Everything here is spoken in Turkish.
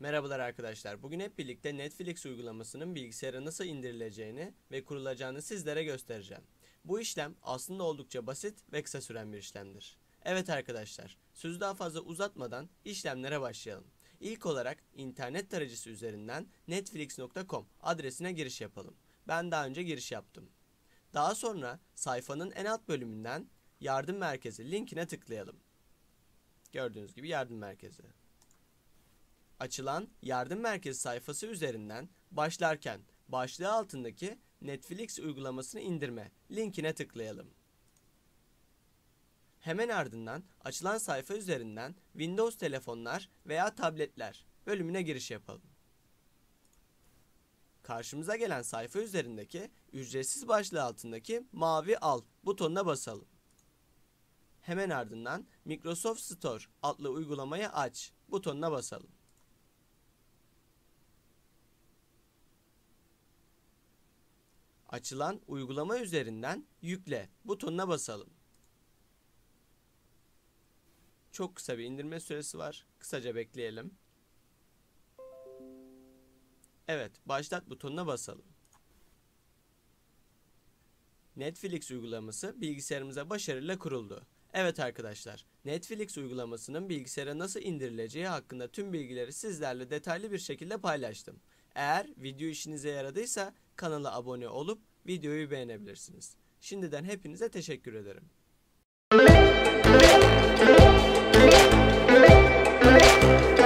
Merhabalar arkadaşlar. Bugün hep birlikte Netflix uygulamasının bilgisayara nasıl indirileceğini ve kurulacağını sizlere göstereceğim. Bu işlem aslında oldukça basit ve kısa süren bir işlemdir. Evet arkadaşlar, sözü daha fazla uzatmadan işlemlere başlayalım. İlk olarak internet tarayıcısı üzerinden netflix.com adresine giriş yapalım. Ben daha önce giriş yaptım. Daha sonra sayfanın en alt bölümünden yardım merkezi linkine tıklayalım. Gördüğünüz gibi yardım merkezi. Açılan yardım merkezi sayfası üzerinden başlarken başlığı altındaki Netflix uygulamasını indirme linkine tıklayalım. Hemen ardından açılan sayfa üzerinden Windows telefonlar veya tabletler bölümüne giriş yapalım. Karşımıza gelen sayfa üzerindeki ücretsiz başlığı altındaki mavi al butonuna basalım. Hemen ardından Microsoft Store adlı uygulamayı aç butonuna basalım. Açılan uygulama üzerinden yükle butonuna basalım. Çok kısa bir indirme süresi var. Kısaca bekleyelim. Evet, başlat butonuna basalım. Netflix uygulaması bilgisayarımıza başarıyla kuruldu. Evet arkadaşlar, Netflix uygulamasının bilgisayara nasıl indirileceği hakkında tüm bilgileri sizlerle detaylı bir şekilde paylaştım. Eğer video işinize yaradıysa kanala abone olup videoyu beğenebilirsiniz. Şimdiden hepinize teşekkür ederim.